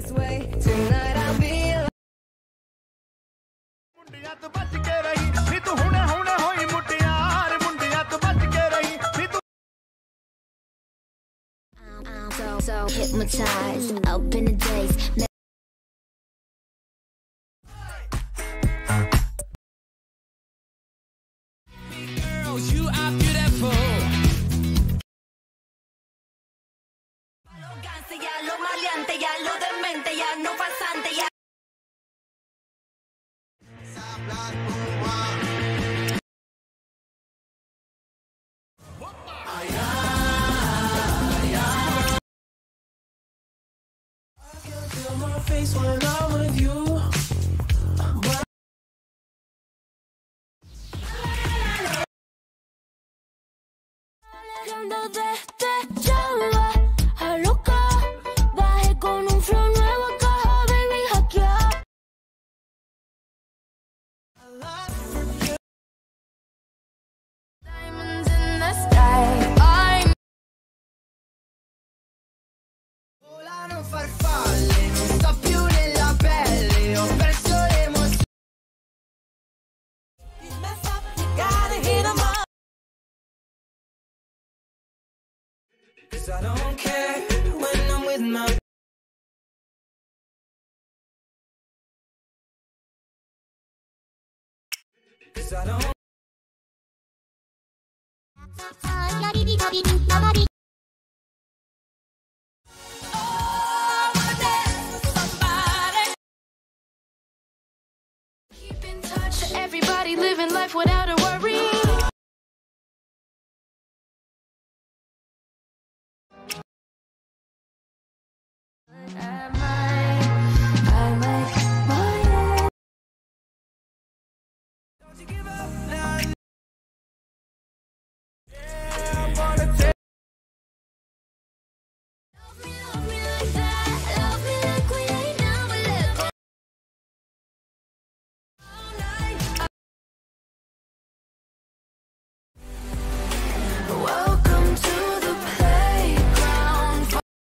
this way. Tonight I'll be alone. I'm so hypnotized, up in the days. Girls, you are beautiful. Lo arrogante, ya lo maleante, ya lo demente, ya no pasante, ya. My face when I'm with you. Alejando de este chava, a loca, bajé con un flow nuevo, caja, baby, hackear. Diamonds in the sky, I'm Volano farfalle, non sto più nella pelle, ho perso l'emozione. gotta hit 'em up. 'Cause I don't care when I'm with my. 'Cause I don't. Keep in touch, everybody living life without a worry. Welcome to the playground.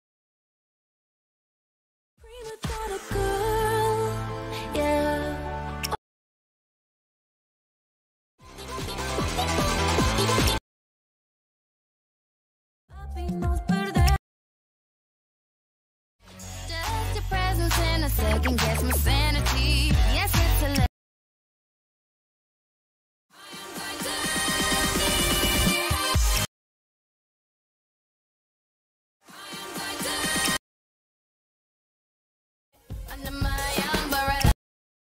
Free without a girl, yeah. Papi nos perder. Just your presence in a second gets my sanity. Yes, it's a under my umbrella.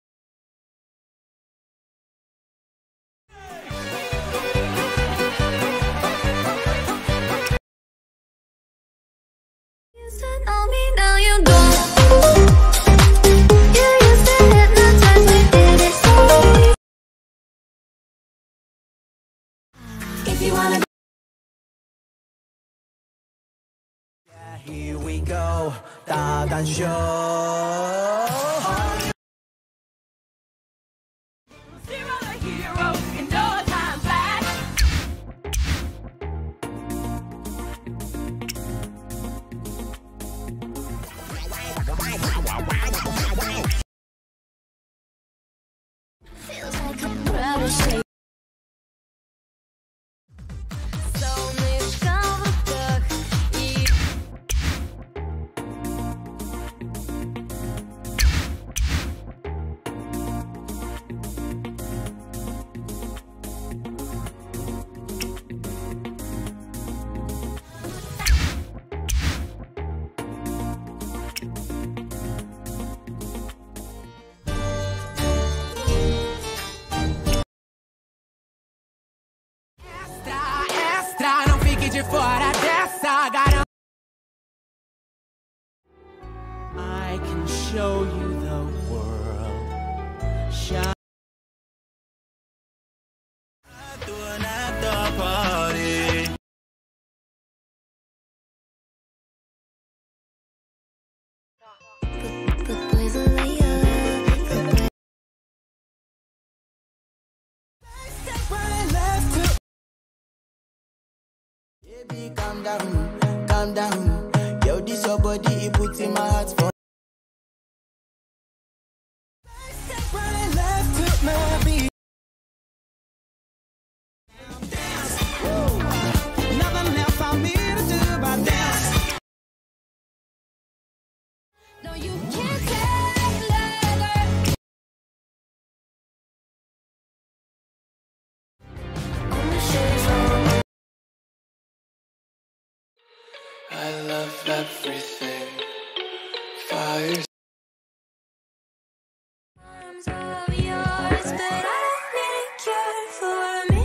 You said on me, now you don't. You used to hypnotize me, did it so. If you wanna. Yeah, here we go. 따단 쇼. Zero the hero in no time flat. Feels like a proud shape. Солнышко в руках и Extra, não fique de fora dessa garanta. I can show you the world. Shine. Doing at the party. good boys will lay up. Good boys. Right, left to. Baby, calm down, calm down. Yo, this your body, it puts in my heart for. eyes. Arms of yours, but I don't need a cure for me.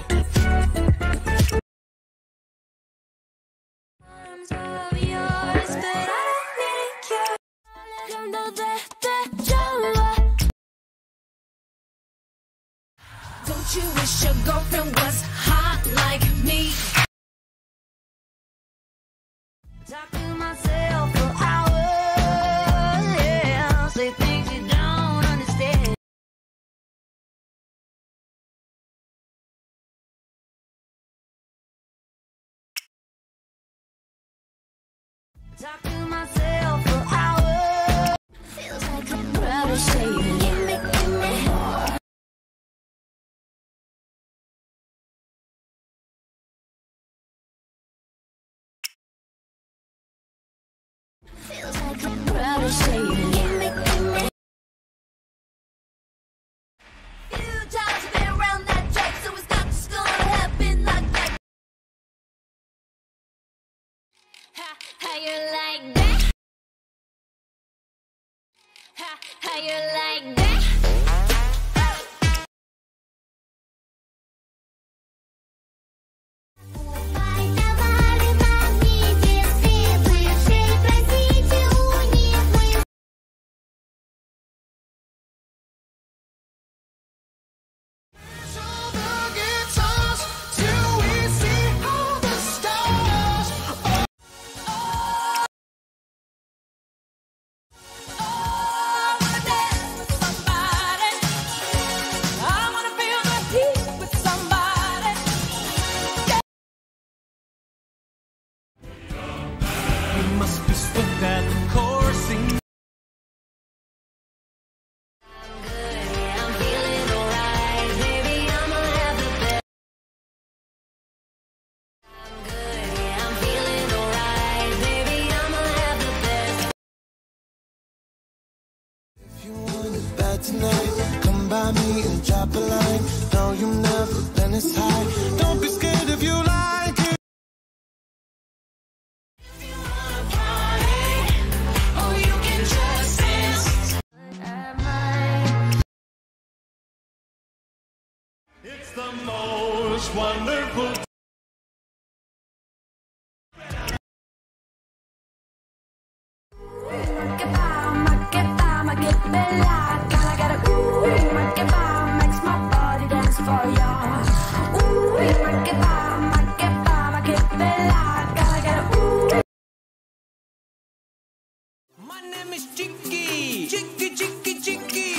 Arms of yours, but I don't need a cure. Alejandro desde Java. Don't you wish your girlfriend was hot like me? Talk to myself for hours, yeah. Say things you don't understand. Talk to myself for hours. Feels like a proud shade. Give me more. Feels like a proud shade. Give me few times been around that track, so it's not just gonna happen like that. How you like that? How you like that? Must be swift at coursing. I'm feeling alright, baby. I'ma have the best. I'm good, I'm feeling alright, baby. I'ma have the best. If you want it bad tonight, come by me and drop a line. No, you've never been this high. Don't be scared if you like it. It's the most wonderful. Makes my body dance for ya. Ooh, My name is Chicky. Chicky, Chicky, Chicky.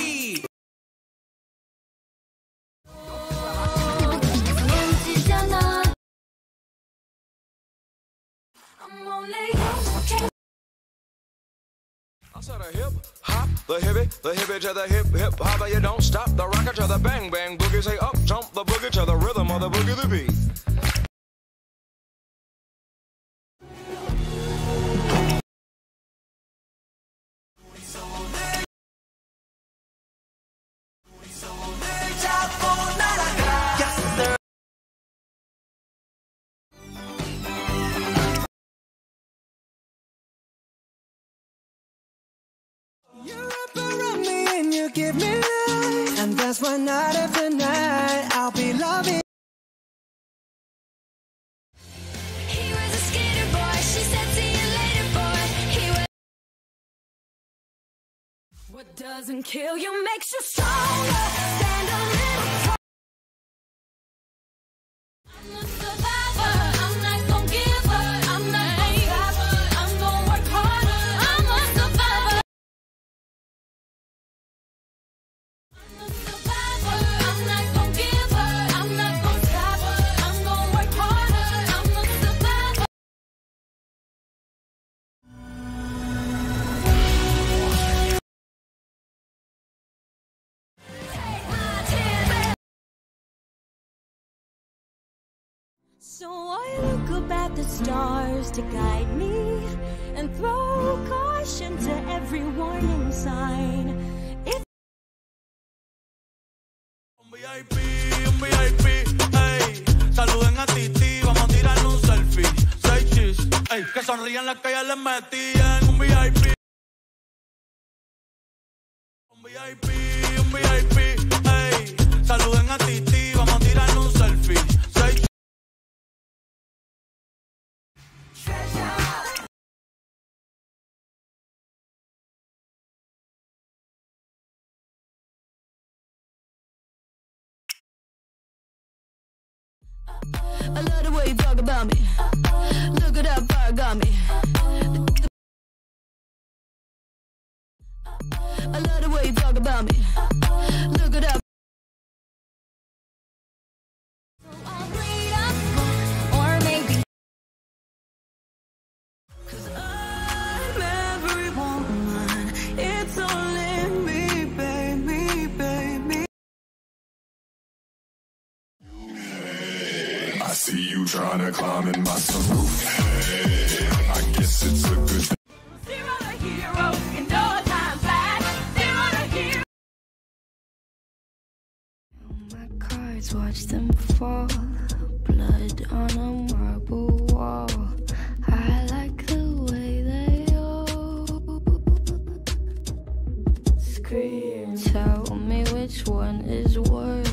I'm only okay. I said a hip hop, the hippie to the hip hopper. You don't stop the rocker to the bang bang boogie. Say up jump the boogie to the rhythm of the boogie the beat. You wrap around me and you give me life, and that's why night after night I'll be loving. He was a skater boy, she said see you later boy. He was. What doesn't kill you makes you stronger. Stand a little taller. I'm a survivor, I'm not gon' give up. I'm not gon' stop, I'm gon' work harder. I'm a survivor. I'm a survivor, I'm not gon' give up. I'm not gon' stop, I'm gon' work harder. I'm a survivor. Take my tears. So I look up at the stars to guide me and throw caution to every warning sign. If Un VIP, ey. Saluden a Titi, vamos a tirarle un selfie. 6 chis, ey. Que sonrían las que ya les metían. Un VIP. Un VIP, ey. Saluden a Titi, vamos a tirar un selfie. Say I love the way you talk about me. Look at that fire got me. I love the way you talk about me. Look at that. I'll read up, or maybe. 'Cause I'm every woman. It's only me, baby. I see you trying to climb in my sunroof. Hey, I guess it's a good thing. Zero to hero in no time flat. Zero to hero. My cards, watch them fall. Blood on a marble wall. I like the way they all scream. Tell me which one is worse.